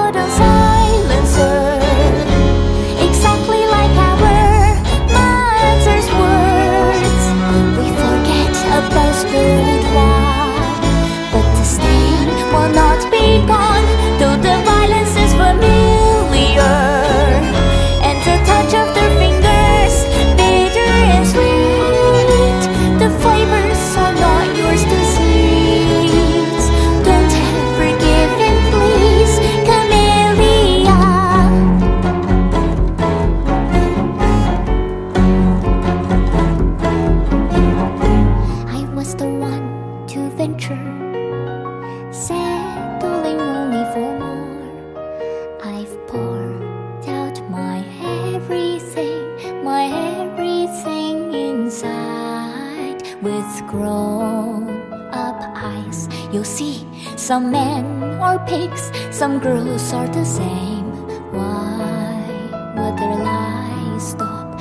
put on silencer, exactly like our mother's words. We forget about spilled wine, but the stain will not be gone, though the violence is familiar, and the touch of their fingers bitter and sweet. The flavors are not yours to seize. Don't ever give in, please, Camellia. I was the one to venture, settling only for more. I've poured out my everything inside. With grown-up eyes, you'll see some men are pigs, some girls are the same. Why would their lies stop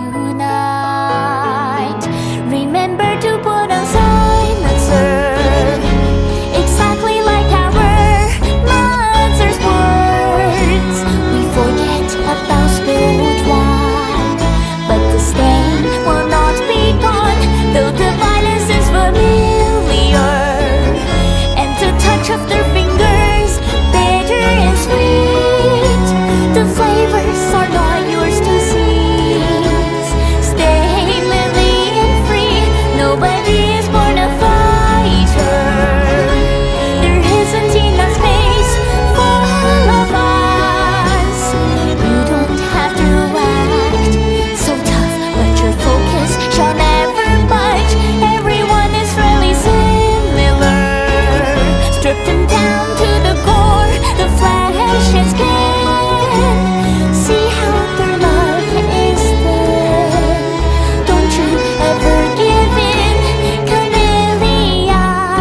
tonight? Remember to put on silencer, exactly like our mother's words. We forget about spilled wine, but the stain will not be gone, though the violence is familiar, and the touch of their fingers bitter and sweet. The flavors are not yours to seize. Stay lily and free. Nobody is born a fighter. There isn't enough space for all of us. You don't have to act so tough, but your focus shall never budge. Everyone is really similar. Strip them down to the core, the flesh and skin. See how their love is thin. Don't you ever give in, Camellia.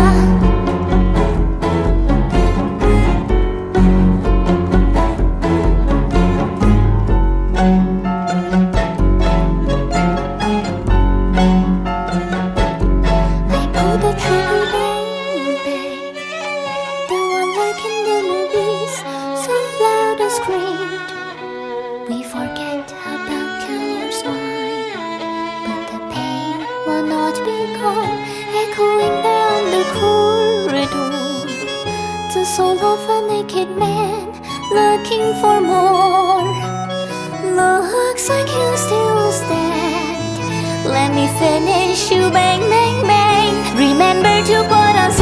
I pull the trigger, baby, the one like in the movies, so loud and screamed. We forget about killer's wine, but the pain will not be gone, echoing down the corridor. The soul of a naked man looking for more. Looks like you still stand. Let me finish you, bang, bang, bang. Remember to put on